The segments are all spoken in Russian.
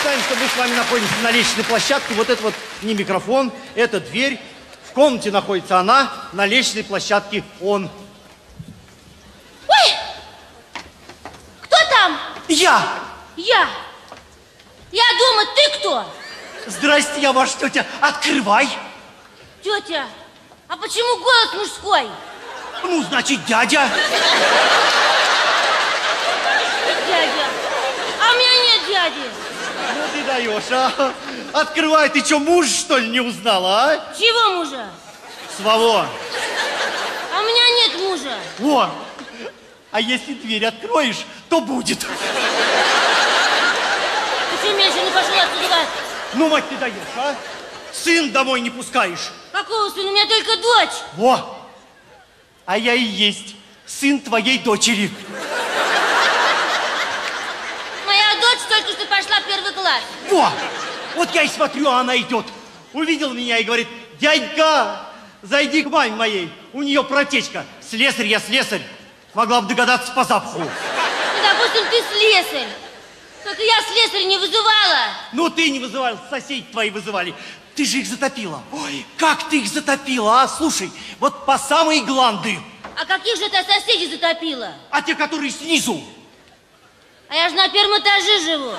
Представим, что мы с вами находимся на лестничной площадке. Вот это вот не микрофон, это дверь. В комнате находится она, на лестничной площадке он. Ой! Кто там? Я! Я дома, ты кто? Здрасте, я ваша тетя. Открывай. Тетя, а почему голос мужской? Ну, значит, дядя. Дядя. А у меня нет дяди. Ну ты даешь, а? Открывай, ты что, муж, что ли, не узнала, а? Чего мужа? Своего. А у меня нет мужа. О, а если дверь откроешь, то будет. Ты что, Миша, не пошел отсюда? Ну, мать, ты даешь, а? Сын домой не пускаешь. Какого сына? У меня только дочь. Во! А я и есть сын твоей дочери. Моя дочь только что пошла в 1 класс. Во! Вот я и смотрю, а она идет. Увидел меня и говорит: дядька, зайди к маме моей. У нее протечка. Слесарь я, слесарь. Могла бы догадаться по запаху. Ну, допустим, ты слесарь. Только я слесарь не вызывала. Ну, ты не вызывал, соседи твои вызывали. Ты же их затопила. Ой, как ты их затопила, а? Слушай, вот по самые гланды. А каких же это соседей затопила? А те, которые снизу. А я же на 1 этаже живу.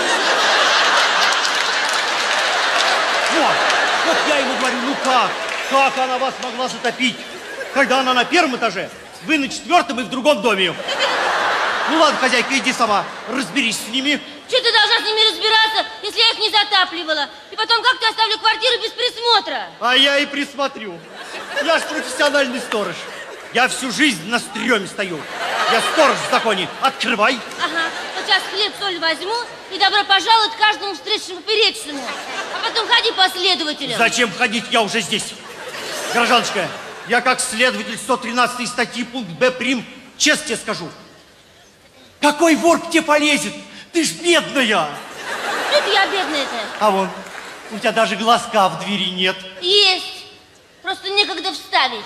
Вот я ему говорю, ну как? Как она вас могла затопить, когда она на 1 этаже, вы на 4 и в другом доме? Ну ладно, хозяйка, иди сама, разберись с ними. Что ты должна с ними разбираться, если я их не затапливала? И потом, как ты оставлю квартиру без присмотра? А я и присмотрю. Я ж профессиональный сторож. Я всю жизнь на стреме стою. Я сторож в законе. Открывай. Ага, вот сейчас хлеб, соль возьму и добро пожаловать каждому встречному поперечному. А потом ходи последователям. Зачем ходить, я уже здесь. Гражданочка, я как следователь 113 статьи пункт Б прим, честно тебе скажу. Какой вор к тебе полезет? Ты ж бедная. Это я бедная-то. А вон, у тебя даже глазка в двери нет. Есть. Просто некогда вставить.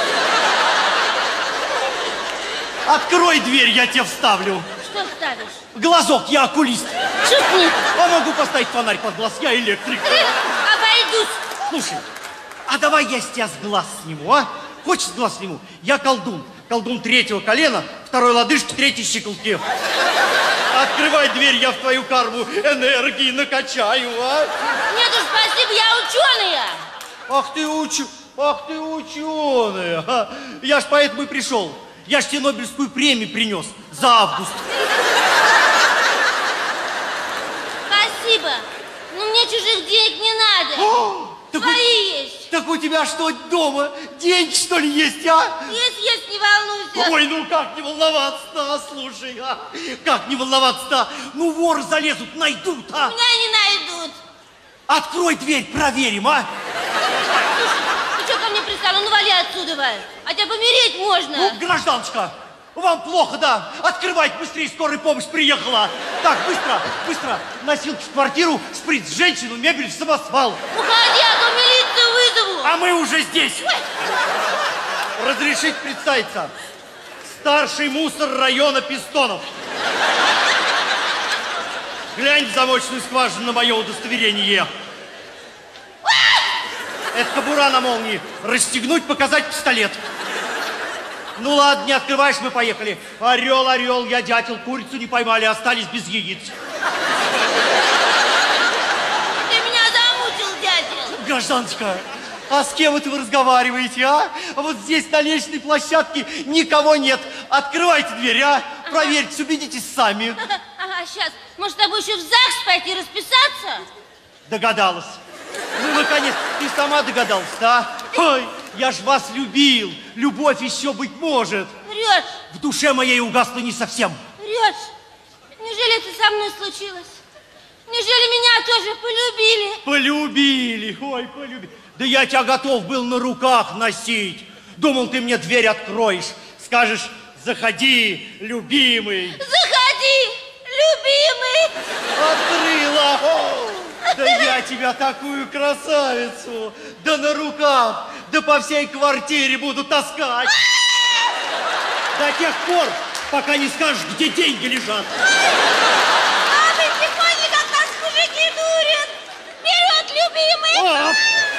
Открой дверь, я тебе вставлю. Что вставишь? Глазок, я окулист. Шутник. А могу поставить фонарь под глаз, я электрик. Обойдусь. Слушай, а давай я с тебя с глаз сниму, а? Хочешь с глаз сниму? Я колдун. Колдун 3-го колена, 2-й лодыжки, 3-й щиколотки. Открывай дверь, я в твою карму энергии накачаю, а? Нет уж, спасибо, я ученая. Ах ты ученая. А? Я ж поэтому и пришел. Я ж тебе Нобелевскую премию принес за август. Спасибо. Но мне чужих денег не надо. Свои есть. Так у тебя что, дома деньги, что ли, есть, а? Есть, не волнуйся. Ой, ну как не волноваться-то, слушай, а? Как не волноваться-то? Ну, воры залезут, найдут, а? Меня не найдут. Открой дверь, проверим, а? Ты что ко мне пристала? Ну, вали отсюда, Валь. А тебя помереть можно. Ну, гражданочка, вам плохо, да? Открывайте быстрее, скорая помощь приехала. Так, быстро, носилки в квартиру, шприц в женщину, мебель в самосвал. Уходи, а то милицию вызову. А мы уже здесь. Разрешить представиться. Старший мусор района Пистонов. Глянь в замочную скважину на мое удостоверение. Это кобура на молнии. Расстегнуть, показать пистолет. Ну ладно, не открываешь, мы поехали. Орел, я дятел, курицу не поймали, остались без яиц. Ты меня замучил, дятел. Гражданочка, а с кем это вы разговариваете, а? А вот здесь на лестничной площадке никого нет. Открывайте дверь, а? Проверьте, убедитесь сами. Ага, сейчас. Может, с тобой еще в ЗАГС пойти расписаться? Догадалась. Ну, наконец, ты сама догадалась, да? Ой, я ж вас любил. Любовь еще быть может. Врешь. В душе моей угасла не совсем. Врешь. Неужели это со мной случилось? Неужели меня тоже полюбили? Полюбили, ой, полюбили. Да я тебя готов был на руках носить. Думал, ты мне дверь откроешь. Скажешь: заходи, любимый. Заходи, любимый. Открыла. О, да я тебя такую красавицу. Да на руках, да по всей квартире буду таскать. До тех пор, пока не скажешь, где деньги лежат. А вы не поняли, как нас мужики Оп!